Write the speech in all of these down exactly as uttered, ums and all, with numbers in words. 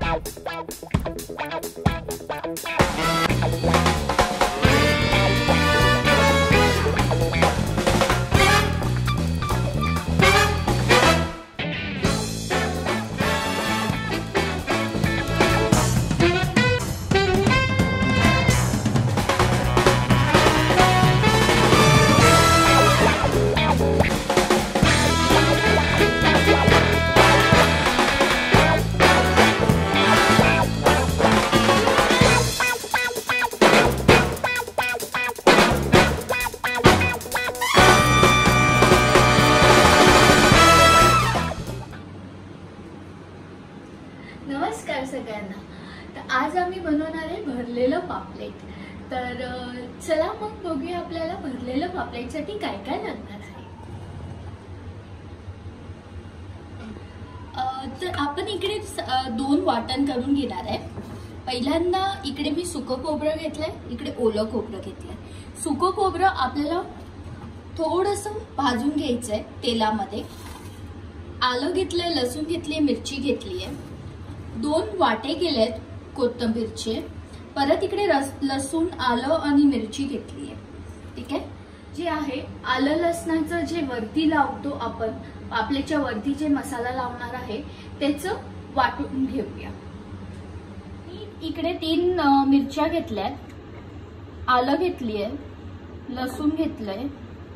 नमस्कार सगळ्यांना। तर आज आम्ही बनवणार आहे भरलेलं पापलेट। तर चला मग बघूया आपल्याला भरलेलं पापलेटसाठी काय काय लागणार आहे। तर आपण इकडे दोन वाटण करून घेणार आहे। पहिल्यांदा इकडे मी सुकं खोबरं घेतलंय, इकडे ओलं खोबरं घेतलंय। सुकं खोबरं आपल्याला थोडंसं भाजून घ्यायचंय तेलामध्ये। आलं घेतलंय, लसूण घेतली, मिरची घेतली आहे, दोन वाटे केलेत कोथिंबीरचे, परत इकडे रस लसूण आलं आणि मिरची घेतली आहे। ठीक आहे, जे आहे आलं लसणाचं जे वरती लावतो आपण पापलेटच्या वरती जे मसाला लावणार आहे त्याचं वाटून घेऊया। मी इकडे तीन मिरच्या घेतल्यात, आलं घेतली आहे, लसूण घेतलंय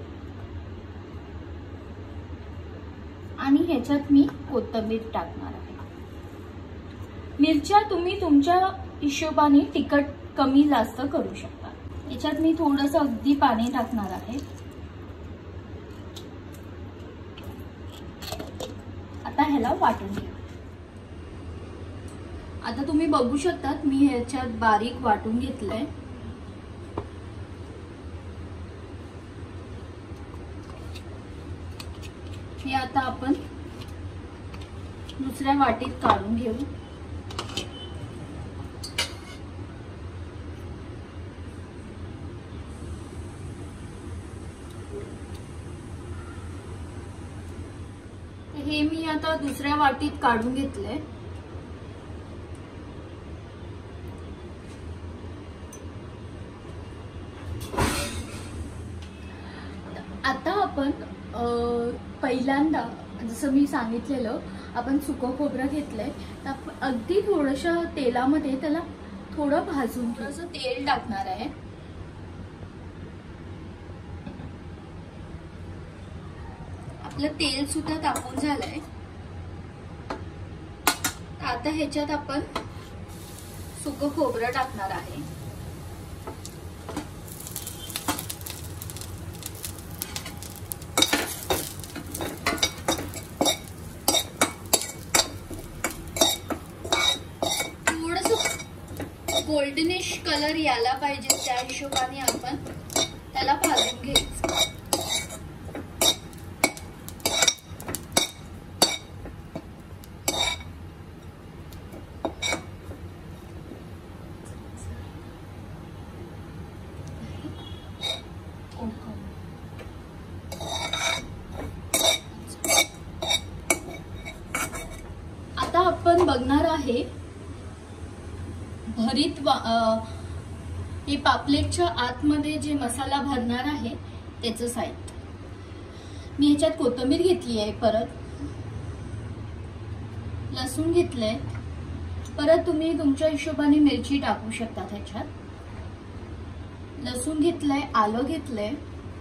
आणि ह्याच्यात मी कोथिंबीर टाकणार आहे। मिरच्या तुम्ही तुमच्या हिशोबाने तिखट कमी जास्त करू शकता। याच्यात मी थोडंसं अगदी पाणी टाकणार आहे। आता ह्याला वाटून घ्या। आता तुम्ही बघू शकता मी ह्याच्यात बारीक वाटून घेतलंय। हे आता आपण दुसऱ्या वाटीत काढून घेऊ। हे मी आता दुसऱ्या वाटीत काढून घेतलंय। आता आपण पहिल्यांदा जसं मी सांगितलेलं आपण सुकं खोबरं घेतलंय, तर अगदी थोडंसं तेलामध्ये त्याला थोडं भाजून थोडंसं तेल टाकणार आहे। आपलं तेल सुद्धा तापून झालंय। आता ह्याच्यात आपण सुकं खोबरं टाकणार आहे। गोल्डनिश कलर यायला पाहिजे त्या हिशोबाने आपण त्याला भाजून घ्यायचं। आता आपण बघणार आहे भरीत हे पापलेटच्या आतमध्ये जे मसाला भरणार आहे त्याचं साहित्य। मी ह्याच्यात कोथिंबीर घेतली आहे, परत लसूण घेतलंय, परत तुम्ही तुमच्या हिशोबाने मिरची टाकू शकता। ह्याच्यात लसूण घेतलंय, आलं घेतलंय,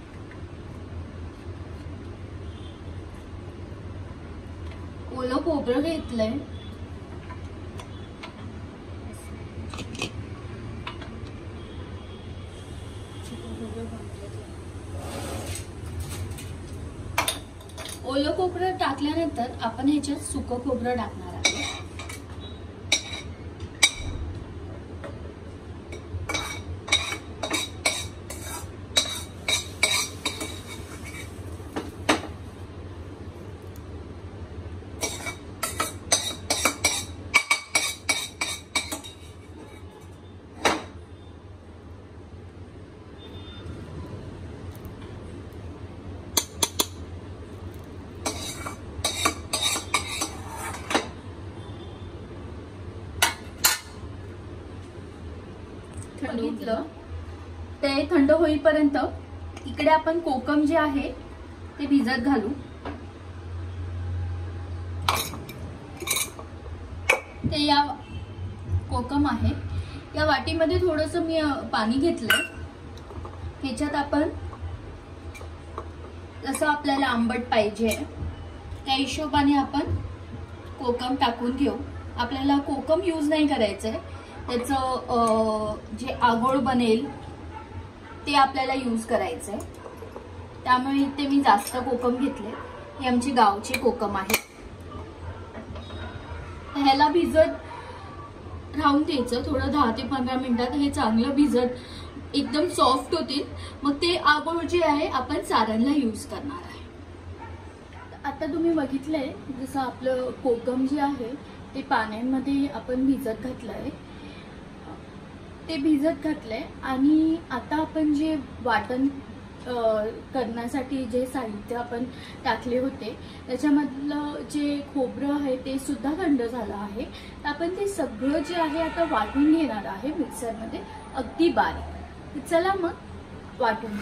ओलं खोबरं घेतलंय, ओलं खोबरं टाकल्यानंतर आपण ह्याच्यात सुकं खोबरं टाकणार आहे। बघितलं ते थंड होईपर्यंत इकडे आपण कोकम जे आहे ते भिजत घालू। ते या कोकम आहे या वाटीमध्ये थोडंसं मी पाणी घेतलंय। ह्याच्यात आपण जसं आपल्याला आंबट पाहिजे त्या हिशोबाने आपण कोकम टाकून घेऊ। आपल्याला कोकम यूज नाही करायचंय, त्याचं जे आगोळ बनेल ते आपल्याला यूज करायचंय, त्यामुळे इथे मी जास्त कोकम घेतले। हे आमची गावची कोकम आहे। ह्याला भिजत राहून द्यायचं थोडं, दहा ते पंधरा मिनिटात हे चांगलं भिजत एकदम सॉफ्ट होतील। मग ते आगोळ जे आहे आपण सारणला यूज करणार आहे। आता तुम्ही बघितलंय जसं आपलं कोकम जे आहे ते पाण्यामध्ये आपण भिजत घातलंय, ते भिजत घातलंय आणि आता आपण जे वाटण करण्यासाठी जे साहित्य आपण टाकले होते त्याच्यामधलं जे खोबरं आहे ते सुद्धा थंड झालं आहे। तर आपण ते सगळं जे आहे आता वाटून घेणार आहे मिक्सरमध्ये अगदी बारीक। चला मग वाटून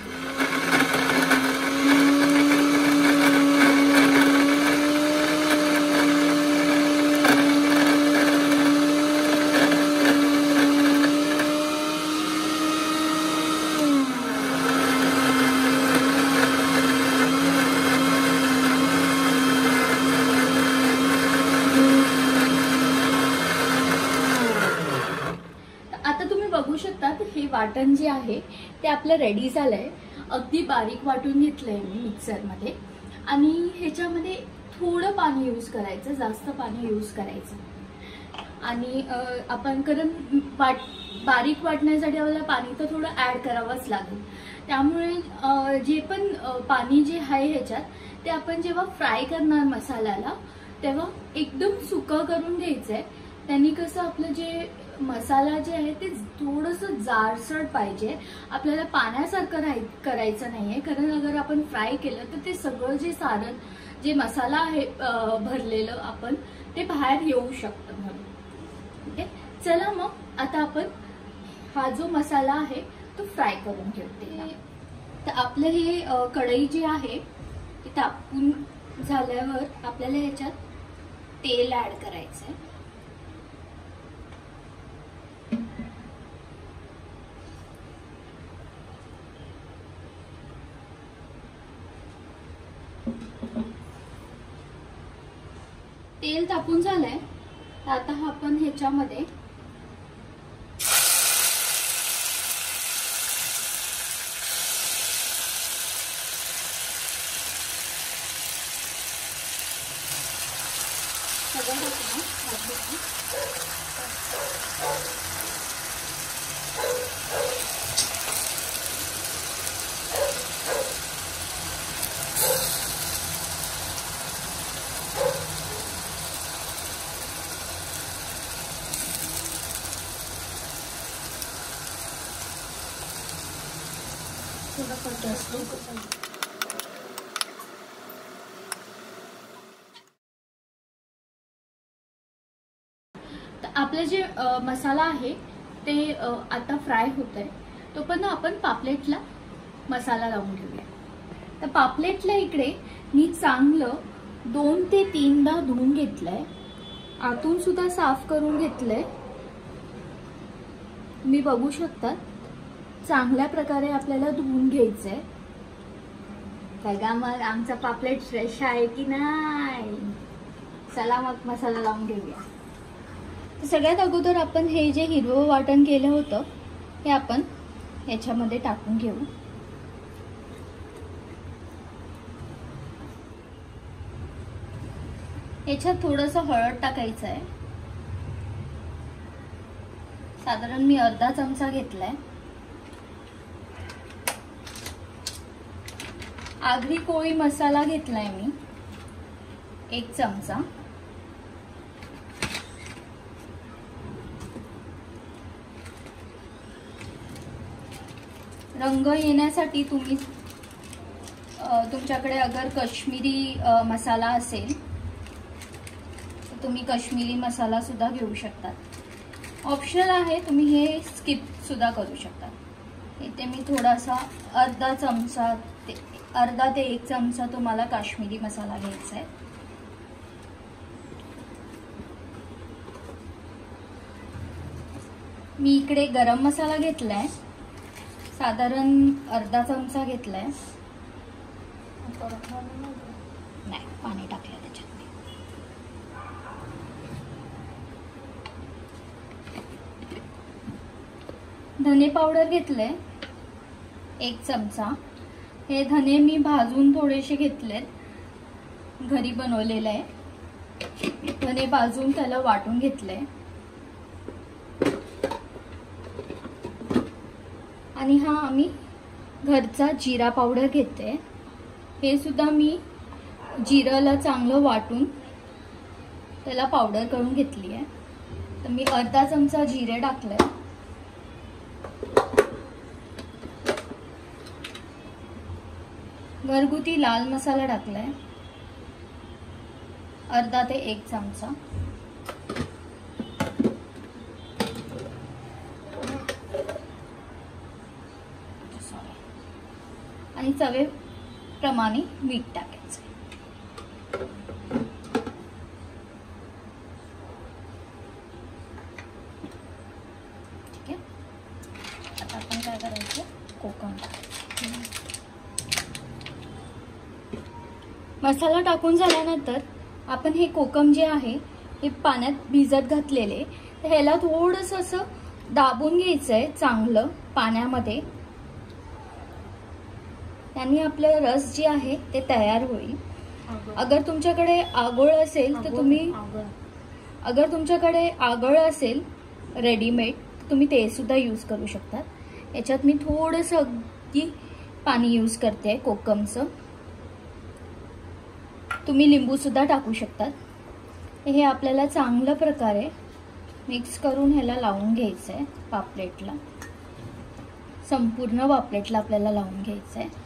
बघू शकता हे वाटण जे आहे ते आपलं रेडी झालंय। अगदी बारीक वाटून घेतलंय मी मिक्सर मध्ये आणि ह्याच्यामध्ये थोडं पाणी यूज करायचं, जास्त पाणी यूज करायचं आणि आपण कारण वाट बारीक वाटण्यासाठी आपल्याला पाणी तर थोडं ऍड करावंच लागेल। त्यामुळे जे पण पाणी जे आहे ह्याच्यात ते आपण जेव्हा फ्राय करणार मसाल्याला तेव्हा एकदम सुकं करून घ्यायचंय। त्यांनी कसं आपलं जे मसाला जे आहे ते थोडंसं जाडसर पाहिजे, आपल्याला पाण्यासारखं करायचं नाहीये, कारण अगर आपण फ्राय केलं तर ते सगळं जे सारण जे मसाला आहे भरलेलं आपण ते बाहेर येऊ शकतं म्हणून। ठीक आहे, चला मग आता आपण हा जो मसाला आहे तो फ्राय करून घेऊ। तर आपलं हे कढई जी आहे ती तापून झाल्यावर आपल्याला ह्याच्यात तेल ऍड करायचंय। तेल तापून झालंय तर आता आपण ह्याच्यामध्ये सगळं टाकून तर आपले जे मसाला आहे ते आता फ्राय होत आहे, तो पण आपण पापलेटला मसाला लावून घेऊया। तर पापलेटला इकडे मी चांगलं दोन ते तीनदा धुवून घेतलंय, आतून सुद्धा साफ करून घेतलंय। मी बघू शकता चांगल्या प्रकारे आपल्याला धुवून घ्यायचंय। बघा मग आमचा पापलेट फ्रेश आहे की नाही। चला मग मसाला लावून घेऊया। तर सगळ्यात अगोदर आपण हे जे हिरवं वाटण केलं होतं हे आपण ह्याच्यामध्ये टाकून घेऊ। ह्याच्यात थोडंसं हळद टाकायचं आहे, साधारण मी अर्धा चमचा घेतलाय। आगरी कोळी मसाला घेतलाय मी एक चमचा। रंग येण्यासाठी तुम्ही तुमच्याकडे अगर काश्मीरी मसाला असेल तर तुम्ही काश्मीरी मसाला सुद्धा घेऊ शकता। ऑप्शनल आहे, तुम्ही हे स्किप सुद्धा करू शकता। इथे मी थोडासा अर्धा चमचा ते अर्धा ते एक चमचा तुम्हाला काश्मीरी मसाला घ्यायचा आहे। मी इकडे गरम मसाला घेतलाय, साधारण अर्धा चमचा घेतलाय। नाही, पाणी टाकलं त्याच्यात। धने पावडर घेतले एक चमचा। हे धने मी भाजून थोडेसे घेतलेत, घरी बनवलेले आहे। धने भाजून त्याला वाटून घेतले आणि हा आम्ही घरचा जिरा पावडर घेते। हे सुद्धा मी जिराला चांगलं वाटून त्याला पावडर करून घेतली आहे। तर मी अर्धा चमचा जिरे टाकले। घरगुती लाल मसाला टाकलाय अर्धा ते एक चमचा। आणि चवीप्रमाणे मीठ टाकायचं। ठीक आहे, आता आपण काय करायचं, कोकम टाकायचं। मसाला टाकून झाल्यानंतर आपण हे कोकम जे आहे हे पाण्यात भिजत घातलेले, तर ह्याला थोडंसं असं दाबून घ्यायचंय चांगलं पाण्यामध्ये। त्यांनी आपलं रस जे आहे ते तयार होईल। अगर तुमच्याकडे आगोळ असेल तर तुम्ही अगर तुमच्याकडे आगळ असेल रेडीमेड, तुम्ही ते सुद्धा यूज करू शकता। याच्यात मी थोडंसं अगदी पाणी यूज करते कोकमचं। तुम्ही लिंबू सुद्धा टाकू शकतात। हे आपल्याला चांगल्या प्रकारे मिक्स करून ह्याला लावून घ्यायचं आहे पापलेटला। संपूर्ण पापलेटला आपल्याला लावून घ्यायचं आहे।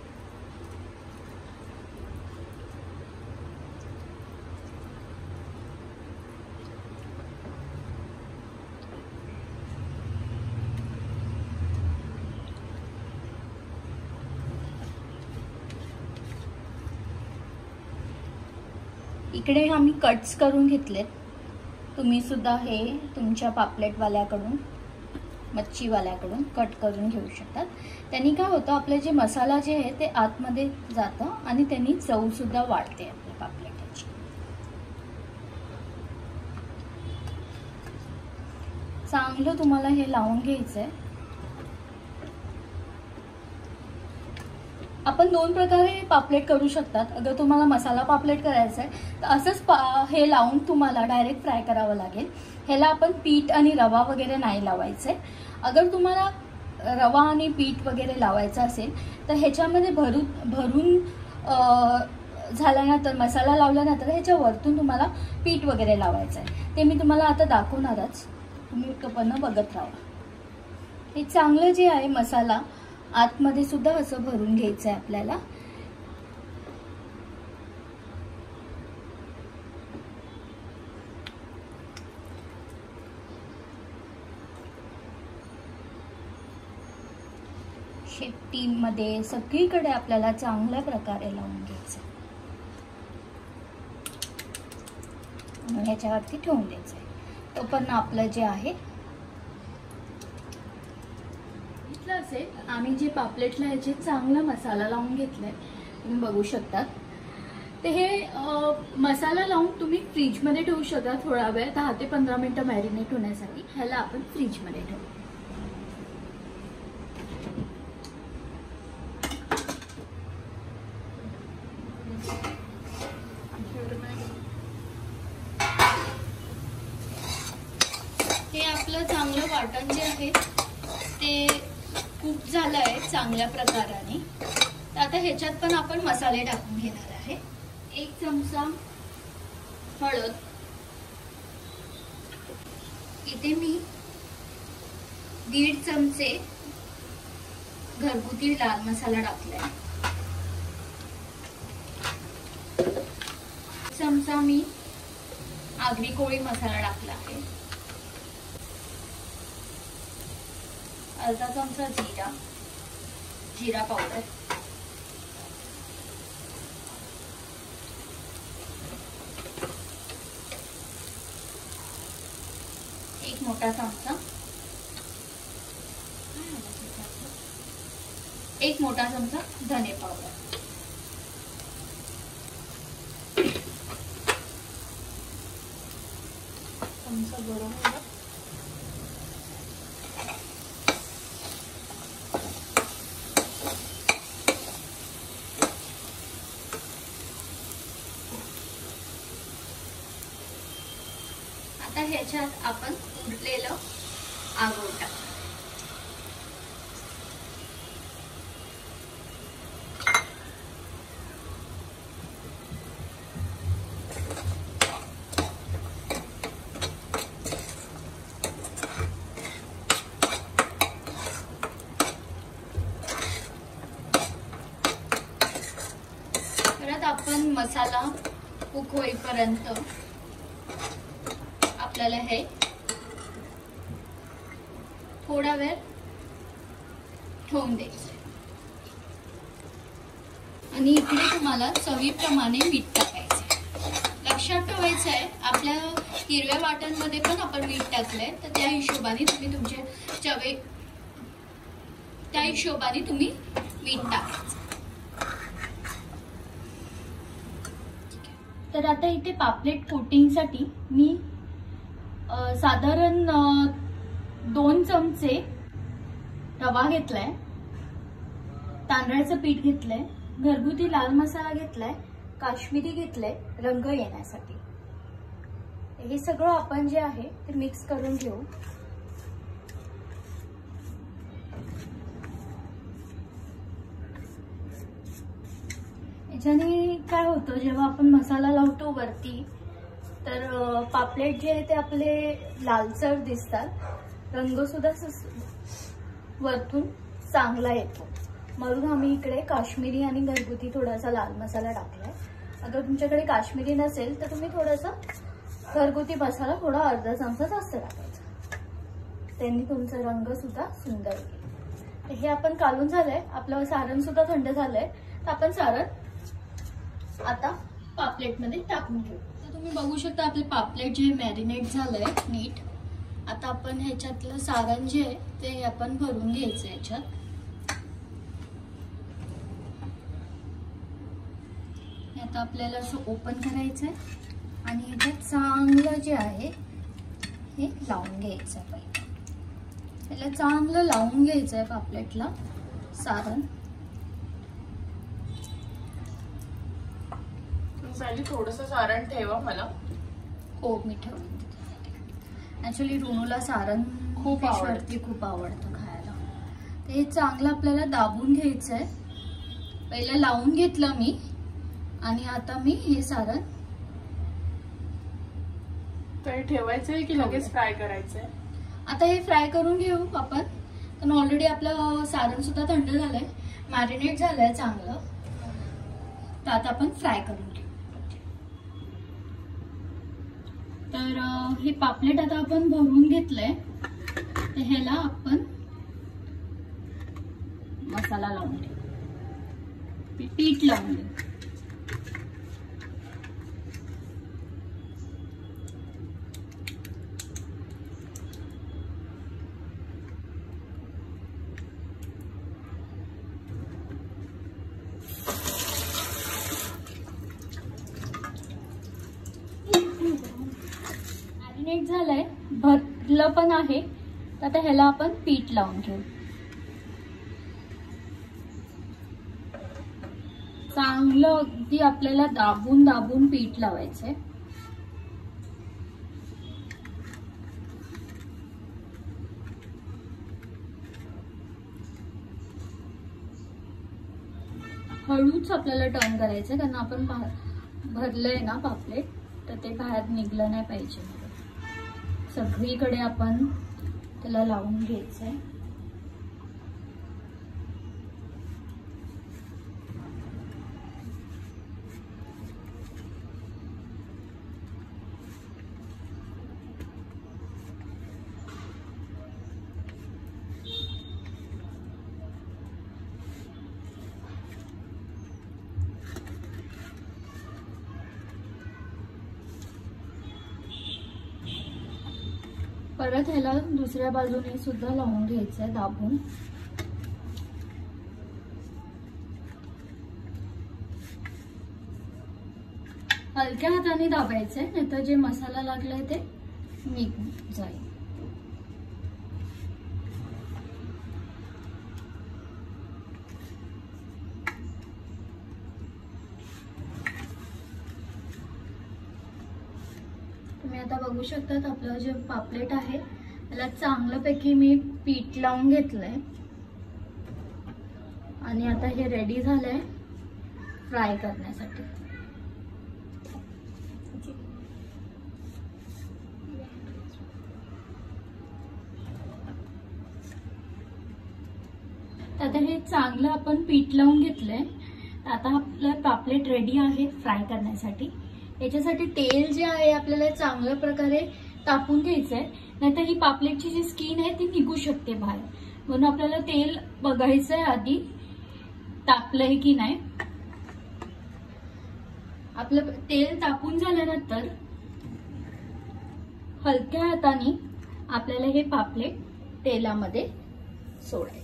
इकडे आम्ही कट्स करून घेतलेत। तुम्ही सुद्धा हे तुमच्या पापलेटवाल्याकडून मच्छीवाल्याकडून कट करून घेऊ शकतात। त्यांनी काय होतं, आपले जे मसाला जे आहे ते आतमध्ये जातं आणि त्यांनी चव सुद्धा वाढते आपल्या पापलेटाची। चांगलं तुम्हाला हे लावून घ्यायचंय। आपण दोन प्रकारे पापलेट करू शकतात। अगर तुम्हाला मसाला पापलेट करायचा आहे तर असंच हे लावून तुम्हाला डायरेक्ट फ्राय करावं लागेल। ह्याला आपण पीठ आणि रवा वगैरे नाही लावायचंय। अगर तुम्हाला रवा आणि पीठ वगैरे लावायचं असेल तर ह्याच्यामध्ये भरून भरून झाल्यानंतर मसाला लावल्यानंतर ह्याच्या वरतून तुम्हाला पीठ वगैरे लावायचं आहे। ते मी तुम्हाला आता दाखवणारच, तुम्ही तोपर्यंत बघत राहा। हे चांगलं जे आहे मसाला आतमध्ये सुद्धा असं भरून घ्यायचं आहे आपल्याला। शेपटीमध्ये सगळीकडे आपल्याला चांगल्या प्रकारे लावून घ्यायचं। ह्याच्यावरती ठेवून द्यायचं आहे। तोपर्यंत आपलं जे आहे असेल, आम्ही जे पापलेटला ह्याचे चांगला मसाला लावून घेतलाय तुम्ही बघू शकता। ते हे मसाला लावून तुम्ही फ्रीजमध्ये ठेवू शकता थोडा वेळ, दहा ते पंधरा मिनिटं मॅरिनेट होण्यासाठी। ह्याला आपण फ्रीजमध्ये ठेवू। हे आपलं चांगलं वाटण जे आहे ते कुक झालंय चांगल्या प्रकाराने। तर आता ह्याच्यात पण आपण मसाले टाकून घेणार आहे। एक चमचा हळद, इथे मी दीड चमचे घरगुती लाल मसाला टाकलाय। चमचा मी आगरी कोळी मसाला टाकला आहे। अर्धा चमचा जिरा जिरा पावडर, एक मोठा चमचा एक मोठा चमचा धने पावडर, चमचा बरोबर आता ह्याच्यात आपण उरलेलं आगोळ टाकू. परत आपण मसाला कुक होईपर्यंत आपल्याला हे थोडा वेळ ठेवून द्यायचं. आणि इकडे तुम्हाला चवीप्रमाणे मीठ टाकायचं. लक्षात ठेवायचं आहे आपल्या हिरव्या वाटांमध्ये पण आपण मीठ टाकलंय, तर त्या हिशोबाने तुम्ही तुमच्या चवे त्या हिशोबाने तुम्ही मीठ टाकायचं. तर आता इथे पापलेट कोटिंगसाठी मी साधारण दोन चमचे रवा घेतलाय, तांदळाचं पीठ घेतलंय, घरगुती लाल मसाला घेतलाय, काश्मीरी घेतलंय रंग येण्यासाठी. हे सगळं आपण जे आहे ते मिक्स करून घेऊ. याच्याने काय होतं, जेव्हा आपण मसाला लावतो वरती तर पापलेट जे आहे ते आपले लालसर दिसतात, रंग सुद्धा वरतून चांगला येतो. म्हणून आम्ही इकडे काश्मीरी आणि घरगुती थोडासा लाल मसाला टाकलाय. अगर तुमच्याकडे काश्मीरी नसेल तर तुम्ही थोडासा घरगुती मसाला थोडा अर्धा चमचा जास्त टाकायचा, त्यांनी तुमचा रंग सुद्धा सुंदर येईल. हे आपण काढून झालंय, आपलं सारण सुद्धा थंड झालंय, तर आपण सारण आता पापलेट मध्ये टाकून घेऊ. तर तुम्ही बघू शकता आपले पापलेट जे मॅरिनेट झालंय नीट. आता आपण ह्याच्यातलं सारण जे आहे ते आपण भरून घ्यायचं ह्याच्यात. आता आपल्याला असं ओपन करायचंय आणि ह्याच्यात चांगलं जे आहे हे लावून घ्यायचं आहे. पहिलं त्याला चांगलं लावून घ्यायचं आहे पापलेटला सारण. थोडंसं सारण ठेवा मला. हो मी ठेवून. ऍक्च्युली रुनूला सारण खूप आवडते, खूप आवडतं खायला. ते चांगलं आपल्याला दाबून घ्यायचंय. पहिलं लावून घेतलं मी आणि आता मी हे सारण काही ठेवायचंय की लगेच फ्राय करायचंय. आता हे फ्राय करून घेऊ आपण, कारण ऑलरेडी आपलं सारण सुद्धा थंड झालंय, मॅरिनेट झालंय चांगलं. तर आता आपण फ्राय करून घेऊ. तर हे पापलेट आता आपण भरून घेतलंय, तर ह्याला आपण मसाला लावून घेऊ, पीठ लावून घेऊ. मॅरिनेट झालंय, भरलं पण आहे, तर आता ह्याला आपण पीठ लावून घेऊ. चांगलं अगदी आपल्याला दाबून दाबून पीठ लावायचंय. हळूच आपल्याला टर्न करायचंय, कारण आपण भरलंय ना पापलेट, तर ते बाहेर निघलं नाही पाहिजे. सगळीकडे आपण त्याला लावून घ्यायचंय. परत ह्याला दुसऱ्या बाजूने सुद्धा लावून घ्यायचंय दाबून. हलक्या हाताने दाबायचंय, नाहीतर जे मसाला लागलाय ते निघून जाईल. तुम्ही आता बघू शकतात आपलं जे पापलेट आहे त्याला चांगल्यापैकी मी पीठ लावून घेतलंय आणि आता हे रेडी झालंय फ्राय करण्यासाठी. आता हे चांगलं आपण पीठ लावून घेतलंय. आता आपलं पापलेट रेडी आहे फ्राय करण्यासाठी. याच्यासाठी तेल जे आहे आपल्याला चांगल्या प्रकारे तापून घ्यायचंय, नाहीतर ही पापलेटची जी स्किन आहे ती निघू शकते बाहेर. म्हणून आपल्याला तेल बघायचंय आधी तापलंय की नाही. आपलं तेल तापून झाल्यानंतर हलक्या हाताने आपल्याला हे पापलेट तेलामध्ये सोडायचं.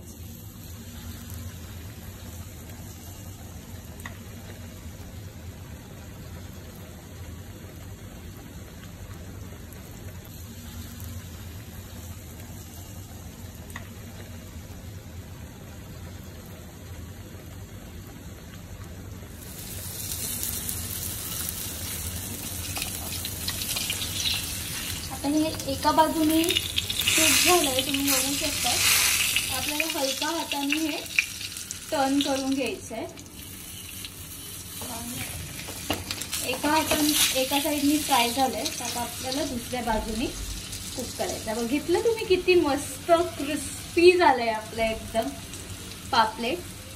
आता हे एका बाजूने कुक झालंय, तुम्ही बघू शकता. आपल्याला हलका हाताने हे टर्न करून घ्यायचंय. एका हाताने एका साईडनी फ्राय झालंय, आता आपल्याला दुसऱ्या बाजूने कुक करायचं. बघितलं तुम्ही किती मस्त क्रिस्पी झालंय आपलं एकदम पापलेट.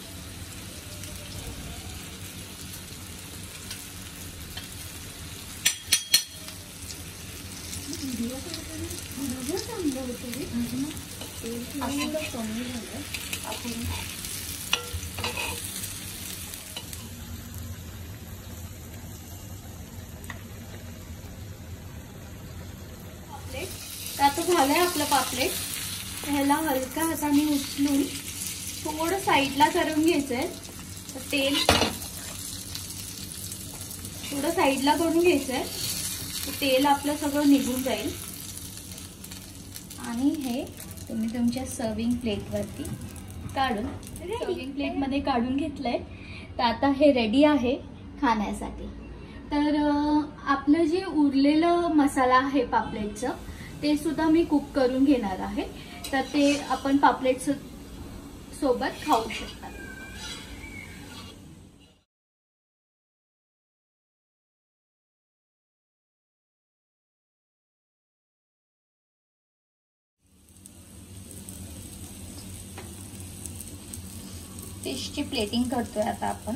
आता झालंय आपलं पापलेट. ह्याला हलका हाताने उचलून थोडं साईडला करून घ्यायचंय. तेल थोडं साईडला करून घ्यायचंय, तेल आपलं सगळं निघून जाईल. आणि हे तुम्ही तुमच्या सर्विंग प्लेटवरती काढून सर्विंग प्लेटमध्ये काढून घेतलंय. तर आता हे रेडी आहे खाण्यासाठी. तर आपलं जे उरलेलं मसाला आहे पापलेटचं ते सुद्धा मी कुक करून घेणार आहे. तर ते आपण पापलेट सोबत खाऊ शकता. फिशची प्लेटिंग करतोय आता आपण.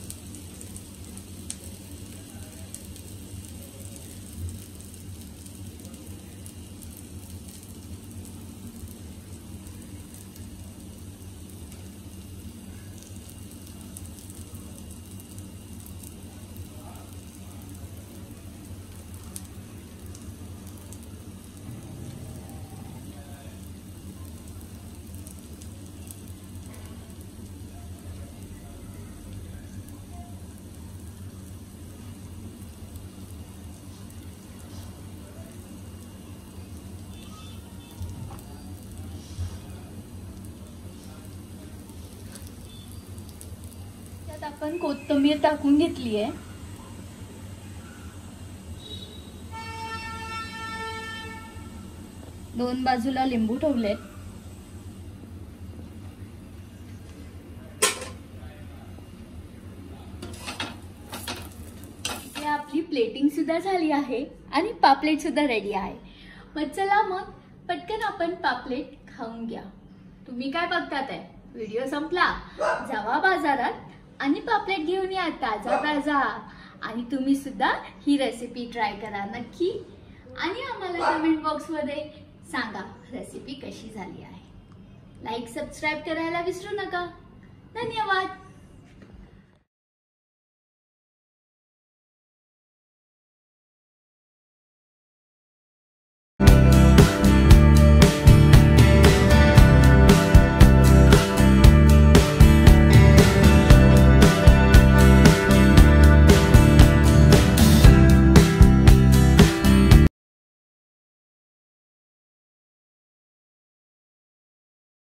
आपण कोथिंबीर टाकून घेतली आहे. दोन बाजूला लिंबू ठेवलेत. आपली प्लेटिंग सुद्धा झाली आहे आणि पापलेट सुद्धा रेडी आहे. मग चला मग पटकन आपण पापलेट खाऊन घ्या. तुम्ही काय बघतात आहे, व्हिडिओ संपला जावा बाजारात आणि पापलेट घेऊन या ताजा ताजा. आणि तुम्ही सुद्धा ही रेसिपी ट्राय करा नक्की आणि आम्हाला कमेंट बॉक्स मध्ये सांगा रेसिपी कशी झाली आहे. लाईक सबस्क्राईब करायला विसरू नका. धन्यवाद.